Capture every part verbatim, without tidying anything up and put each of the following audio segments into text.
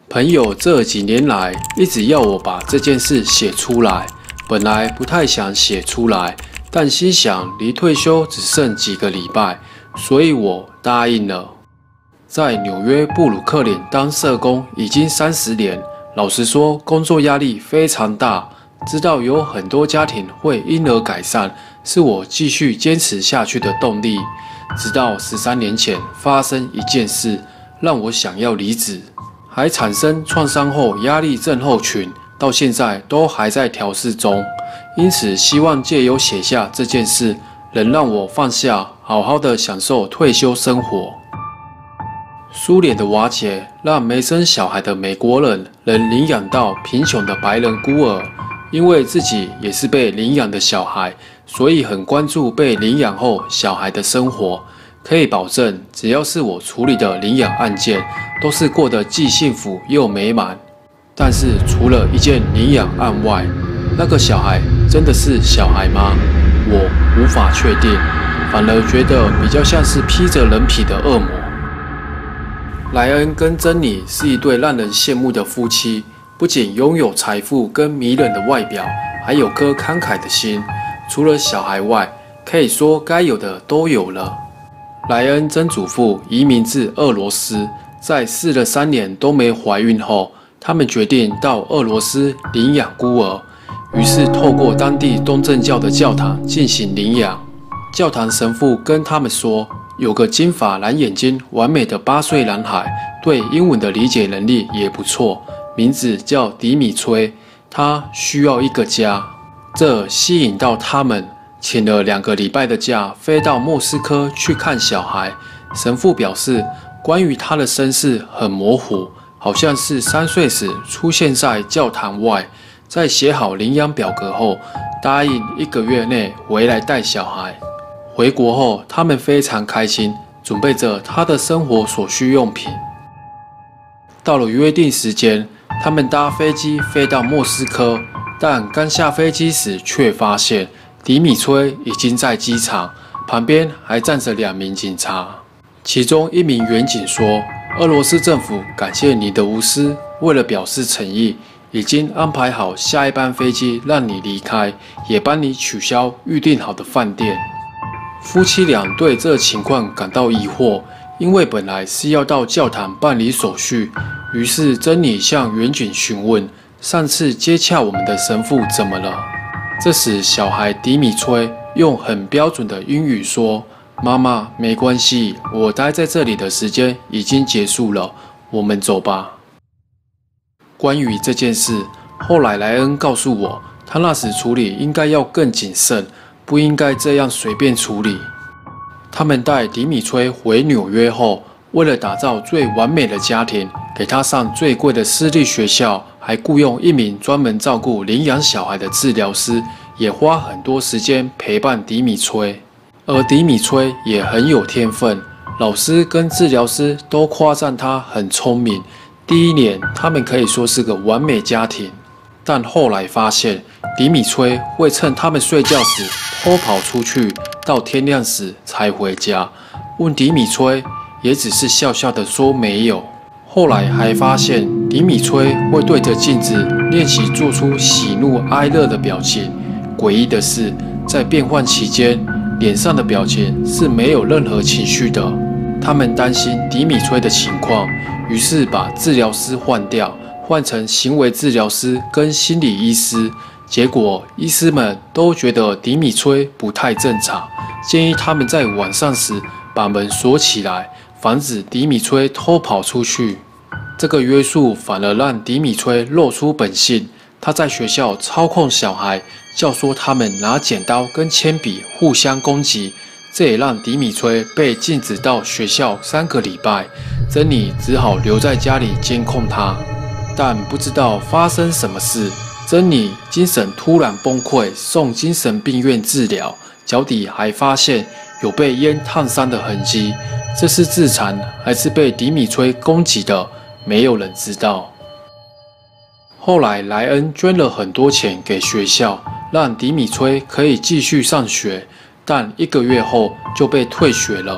朋友这几年来一直要我把这件事写出来，本来不太想写出来，但心想离退休只剩几个礼拜，所以我答应了。在纽约布鲁克林当社工已经三十年，老实说，工作压力非常大。知道有很多家庭会因而改善，是我继续坚持下去的动力。直到十三年前发生一件事，让我想要离职，还产生创伤后压力症候群，到现在都还在调试中。因此，希望借由写下这件事，能让我放下，好好的享受退休生活。苏联的瓦解，让没生小孩的美国人能领养到贫穷的白人孤儿。因为自己也是被领养的小孩，所以很关注被领养后小孩的生活。可以保证，只要是我处理的领养案件，都是过得既幸福又美满。但是除了一件领养案外，那个小孩真的是小孩吗？我无法确定，反而觉得比较像是披着人皮的恶魔。莱恩跟珍妮是一对让人羡慕的夫妻。不仅拥有财富跟迷人的外表，还有颗慷慨的心。除了小孩外，可以说该有的都有了。莱恩曾祖父移民至俄罗斯，在试了三年都没怀孕后，他们决定到俄罗斯领养孤儿。于是透过当地东正教的教堂进行领养。教堂神父跟他们说，有个金发蓝眼睛、完美的八岁男孩，对英文的理解能力也不错。名字叫迪米崔，他需要一个家，这吸引到他们，请了两个礼拜的假，飞到莫斯科去看小孩。神父表示，关于他的身世很模糊，好像是三岁时出现在教堂外。在写好领养表格后，答应一个月内回来带小孩。回国后，他们非常开心，准备着他的生活所需用品。到了约定时间，他们搭飞机飞到莫斯科，但刚下飞机时却发现迪米崔已经在机场，旁边还站着两名警察。其中一名员警说：“俄罗斯政府感谢你的无私，为了表示诚意，已经安排好下一班飞机让你离开，也帮你取消预订好的饭店。”夫妻俩对这情况感到疑惑，因为本来是要到教堂办理手续。于是珍妮向员警询问，上次接洽我们的神父怎么了？这时小孩迪米崔用很标准的英语说：“妈妈，没关系，我待在这里的时间已经结束了，我们走吧。”关于这件事，后来莱恩告诉我，他那时处理应该要更谨慎，不应该这样随便处理。他们带迪米崔回纽约后，为了打造最完美的家庭，给他上最贵的私立学校，还雇佣一名专门照顾领养小孩的治疗师，也花很多时间陪伴迪米崔。而迪米崔也很有天分，老师跟治疗师都夸赞他很聪明。第一年，他们可以说是个完美家庭，但后来发现，迪米崔会趁他们睡觉时偷跑出去，到天亮时才回家。问迪米崔，也只是笑笑的说没有。后来还发现，迪米崔会对着镜子练习做出喜怒哀乐的表情。诡异的是，在变换期间，脸上的表情是没有任何情绪的。他们担心迪米崔的情况，于是把治疗师换掉，换成行为治疗师跟心理医师。结果医师们都觉得迪米崔不太正常，建议他们在晚上时把门锁起来，防止迪米崔偷跑出去。这个约束反而让迪米崔露出本性，他在学校操控小孩，教唆他们拿剪刀跟铅笔互相攻击，这也让迪米崔被禁止到学校三个礼拜。珍妮只好留在家里监控他，但不知道发生什么事，珍妮精神突然崩溃，送精神病院治疗，脚底还发现有被烟烫伤的痕迹。这是自残还是被迪米崔攻击的？没有人知道。后来莱恩捐了很多钱给学校，让迪米崔可以继续上学，但一个月后就被退学了，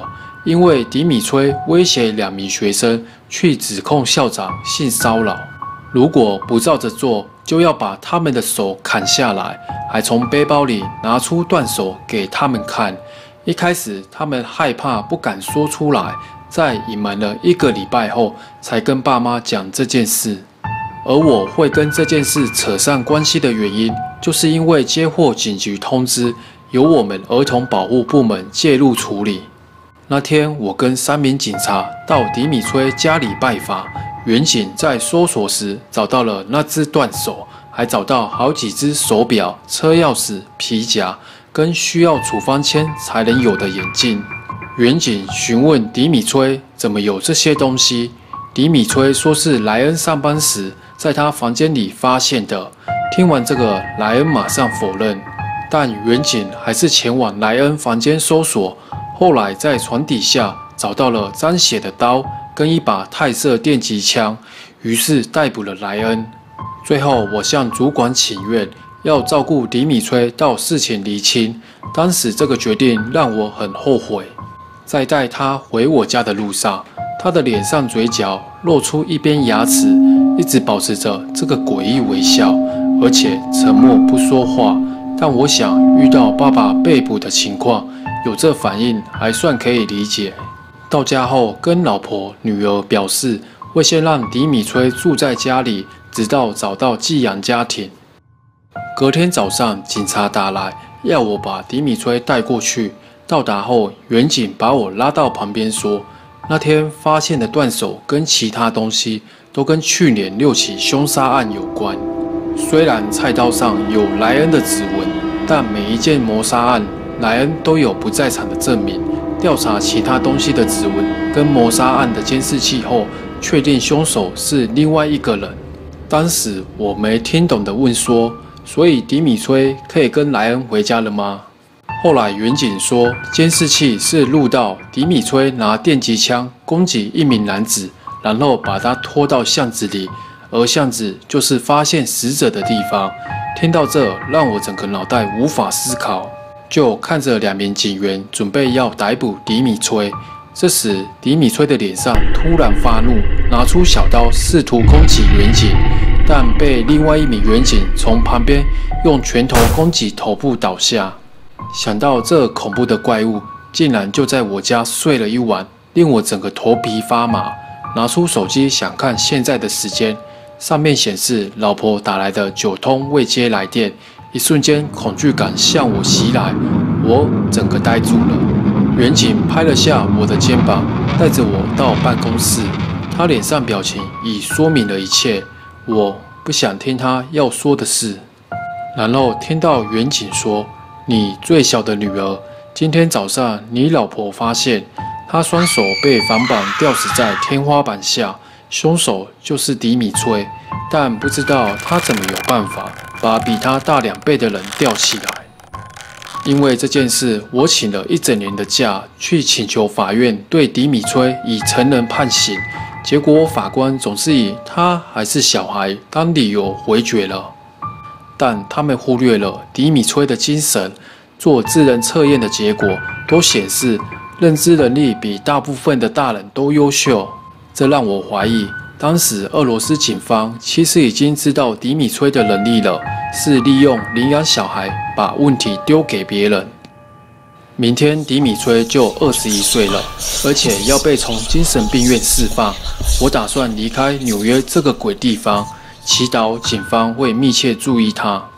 因为迪米崔威胁两名学生去指控校长性骚扰，如果不照着做，就要把他们的手砍下来，还从背包里拿出断手给他们看。一开始他们害怕不敢说出来，在隐瞒了一个礼拜后，才跟爸妈讲这件事。而我会跟这件事扯上关系的原因，就是因为接获警局通知，由我们儿童保护部门介入处理。那天我跟三名警察到迪米崔家里拜访，远警在搜索时找到了那只断手，还找到好几只手表、车钥匙、皮夹，跟需要处方签才能有的眼镜。远警询问迪米崔怎么有这些东西，迪米崔说是莱恩上班时在他房间里发现的。听完这个，莱恩马上否认，但远警还是前往莱恩房间搜索。后来在床底下找到了沾血的刀跟一把泰瑟电击枪，于是逮捕了莱恩。最后，我向主管请愿，要照顾迪米崔到事情厘清。当时这个决定让我很后悔。在带他回我家的路上，他的脸上嘴角露出一边牙齿，一直保持着这个诡异微笑，而且沉默不说话。但我想，遇到爸爸被捕的情况，有这反应还算可以理解。到家后，跟老婆、女儿表示会先让迪米崔住在家里，直到找到寄养家庭。隔天早上，警察打来，要我把迪米崔带过去。到达后，远警把我拉到旁边说，那天发现的断手跟其他东西都跟去年六起凶杀案有关。虽然菜刀上有莱恩的指纹，但每一件谋杀案，莱恩都有不在场的证明。调查其他东西的指纹跟谋杀案的监视器后，确定凶手是另外一个人。当时我没听懂的问说，所以迪米崔可以跟莱恩回家了吗？后来远警说，监视器是录到迪米崔拿电击枪攻击一名男子，然后把他拖到巷子里，而巷子就是发现死者的地方。听到这，让我整个脑袋无法思考，就看着两名警员准备要逮捕迪米崔。这时，迪米崔的脸上突然发怒，拿出小刀试图攻击远警，但被另外一名远警从旁边用拳头攻击头部倒下。想到这恐怖的怪物竟然就在我家睡了一晚，令我整个头皮发麻。拿出手机想看现在的时间，上面显示老婆打来的九通未接来电，一瞬间恐惧感向我袭来，我整个呆住了。远警拍了下我的肩膀，带着我到办公室，他脸上表情已说明了一切，我不想听他要说的事。然后听到远警说，你最小的女儿，今天早上你老婆发现她双手被反绑吊死在天花板下，凶手就是迪米崔，但不知道他怎么有办法把比他大两倍的人吊起来。因为这件事，我请了一整年的假，去请求法院对迪米崔以成人判刑，结果法官总是以他还是小孩当理由回决了。但他们忽略了迪米崔的精神，做智能测验的结果都显示认知能力比大部分的大人都优秀，这让我怀疑，当时俄罗斯警方其实已经知道迪米崔的能力了，是利用领养小孩把问题丢给别人。明天迪米崔就二十一岁了，而且要被从精神病院释放。我打算离开纽约这个鬼地方，祈祷警方会密切注意他。